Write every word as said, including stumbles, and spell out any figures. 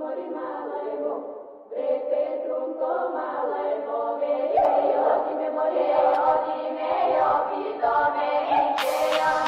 malevo, prete trunco malevo, veio di memoria, di me, io vi do me,